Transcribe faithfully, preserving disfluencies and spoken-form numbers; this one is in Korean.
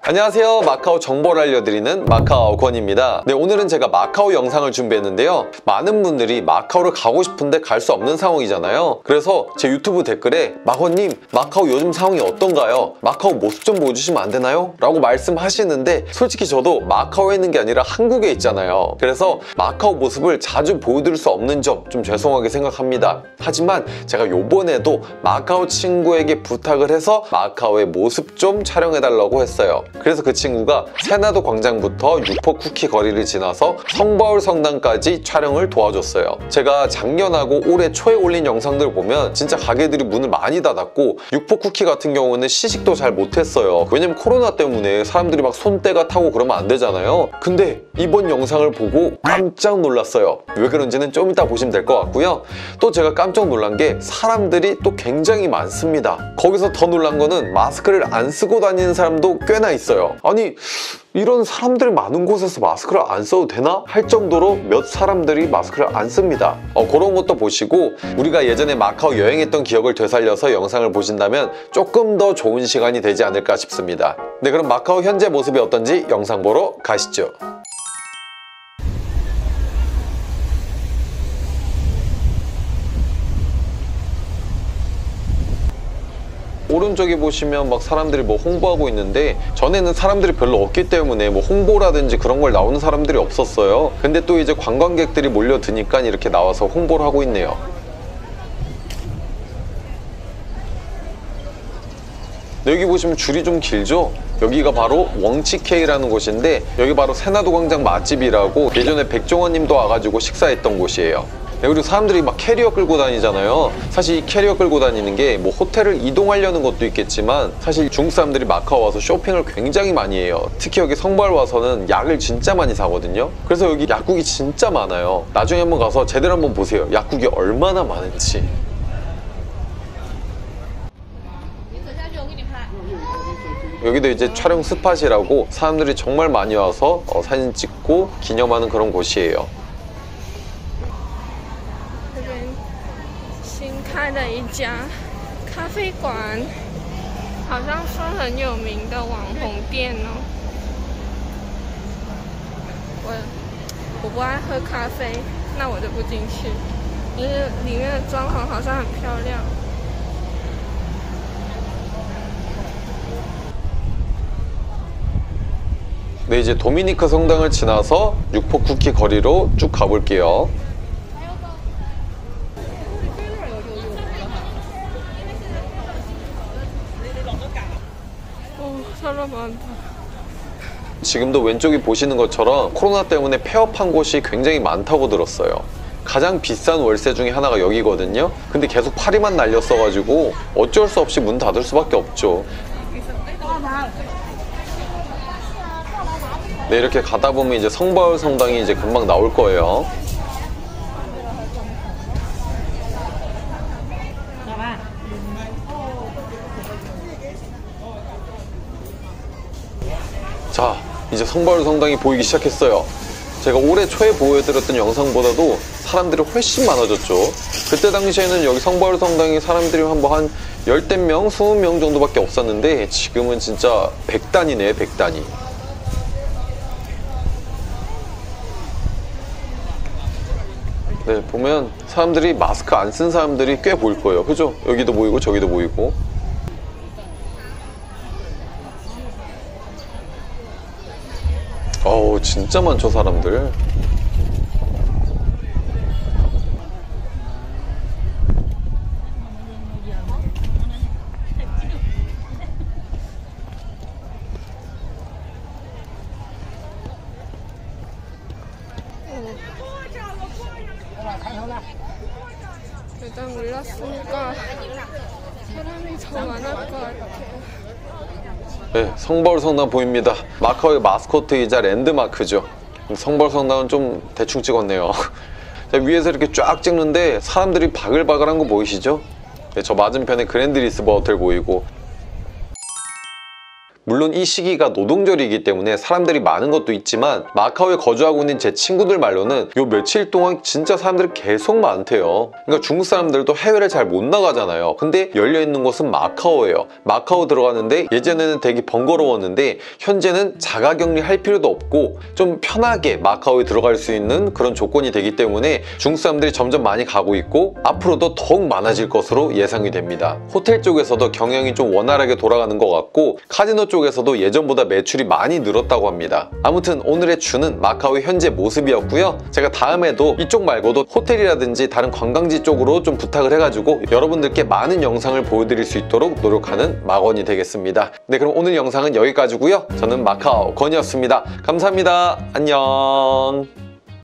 안녕하세요, 마카오 정보를 알려드리는 마카오 권입니다. 네, 오늘은 제가 마카오 영상을 준비했는데요, 많은 분들이 마카오를 가고 싶은데 갈 수 없는 상황이잖아요. 그래서 제 유튜브 댓글에 마권님, 마카오 요즘 상황이 어떤가요? 마카오 모습 좀 보여주시면 안 되나요? 라고 말씀하시는데, 솔직히 저도 마카오에 있는 게 아니라 한국에 있잖아요. 그래서 마카오 모습을 자주 보여드릴 수 없는 점 좀 죄송하게 생각합니다. 하지만 제가 요번에도 마카오 친구에게 부탁을 해서 마카오의 모습 좀 촬영해달라고 했어요. 그래서 그 친구가 세나도 광장부터 육포 쿠키 거리를 지나서 성바울 성당까지 촬영을 도와줬어요. 제가 작년하고 올해 초에 올린 영상들 보면 진짜 가게들이 문을 많이 닫았고, 육포 쿠키 같은 경우는 시식도 잘 못했어요. 왜냐면 코로나 때문에 사람들이 막 손때가 타고 그러면 안 되잖아요. 근데 이번 영상을 보고 깜짝 놀랐어요. 왜 그런지는 좀 이따 보시면 될 것 같고요. 또 제가 깜짝 놀란 게 사람들이 또 굉장히 많습니다. 거기서 더 놀란 거는 마스크를 안 쓰고 다니는 사람도 꽤나 있어요. 아니, 이런 사람들이 많은 곳에서 마스크를 안 써도 되나? 할 정도로 몇 사람들이 마스크를 안 씁니다. 어, 그런 것도 보시고 우리가 예전에 마카오 여행했던 기억을 되살려서 영상을 보신다면 조금 더 좋은 시간이 되지 않을까 싶습니다. 네, 그럼 마카오 현재 모습이 어떤지 영상 보러 가시죠. 오른쪽에 보시면 막 사람들이 뭐 홍보하고 있는데, 전에는 사람들이 별로 없기 때문에 뭐 홍보라든지 그런 걸 나오는 사람들이 없었어요. 근데 또 이제 관광객들이 몰려드니까 이렇게 나와서 홍보를 하고 있네요. 네, 여기 보시면 줄이 좀 길죠? 여기가 바로 웡치케이라는 곳인데, 여기 바로 세나도 광장 맛집이라고 예전에 백종원님도 와가지고 식사했던 곳이에요. 네, 그리고 사람들이 막 캐리어 끌고 다니잖아요. 사실 이 캐리어 끌고 다니는 게 뭐 호텔을 이동하려는 것도 있겠지만, 사실 중국 사람들이 마카오 와서 쇼핑을 굉장히 많이 해요. 특히 여기 성바울 와서는 약을 진짜 많이 사거든요. 그래서 여기 약국이 진짜 많아요. 나중에 한번 가서 제대로 한번 보세요. 약국이 얼마나 많은지. 여기도 이제 촬영 스팟이라고 사람들이 정말 많이 와서 어, 사진 찍고 기념하는 그런 곳이에요. 新开的一家咖啡馆，好像是很有名的网红店哦。我我不爱喝咖啡，那我就不进去。因为里面的装潢好像很漂亮。 네, 이제 도미니크 성당을 지나서 육포 쿠키 거리로 쭉 가볼게요. 오, 사람 많다. 지금도 왼쪽이 보시는 것처럼 코로나 때문에 폐업한 곳이 굉장히 많다고 들었어요. 가장 비싼 월세 중에 하나가 여기거든요. 근데 계속 파리만 날렸어가지고 어쩔 수 없이 문 닫을 수밖에 없죠. 네, 이렇게 가다 보면 이제 성바울 성당이 이제 금방 나올 거예요. 자, 이제 성바울 성당이 보이기 시작했어요. 제가 올해 초에 보여드렸던 영상보다도 사람들이 훨씬 많아졌죠. 그때 당시에는 여기 성바울 성당에 사람들이 한번 한 열댓 명, 스무 명 정도밖에 없었는데, 지금은 진짜 백 단위네, 백 단위. 네, 보면 사람들이 마스크 안 쓴 사람들이 꽤 보일 거예요. 그죠? 여기도 보이고 저기도 보이고. 어우, 진짜 많죠, 사람들. 일단 올랐으니까 사람이 더 많을 것 같아요. 네, 성바울 성당 보입니다. 마카오의 마스코트이자 랜드마크죠. 성바울 성당은 좀 대충 찍었네요. 자, 위에서 이렇게 쫙 찍는데 사람들이 바글바글한 거 보이시죠? 네, 저 맞은편에 그랜드 리스버 호텔 보이고, 물론 이 시기가 노동절이기 때문에 사람들이 많은 것도 있지만 마카오에 거주하고 있는 제 친구들 말로는 요 며칠 동안 진짜 사람들이 계속 많대요. 그러니까 중국 사람들도 해외를 잘 못 나가잖아요. 근데 열려있는 곳은 마카오예요. 마카오 들어가는데 예전에는 되게 번거로웠는데 현재는 자가격리 할 필요도 없고 좀 편하게 마카오에 들어갈 수 있는 그런 조건이 되기 때문에 중국 사람들이 점점 많이 가고 있고 앞으로도 더욱 많아질 것으로 예상이 됩니다. 호텔 쪽에서도 경영이 좀 원활하게 돌아가는 것 같고 카지노 쪽에서도 예전보다 매출이 많이 늘었다고 합니다. 아무튼 오늘의 주는 마카오의 현재 모습이었고요. 제가 다음에도 이쪽 말고도 호텔이라든지 다른 관광지 쪽으로 좀 부탁을 해가지고 여러분들께 많은 영상을 보여드릴 수 있도록 노력하는 마건이 되겠습니다. 네, 그럼 오늘 영상은 여기까지고요. 저는 마카오 건이었습니다. 감사합니다. 안녕.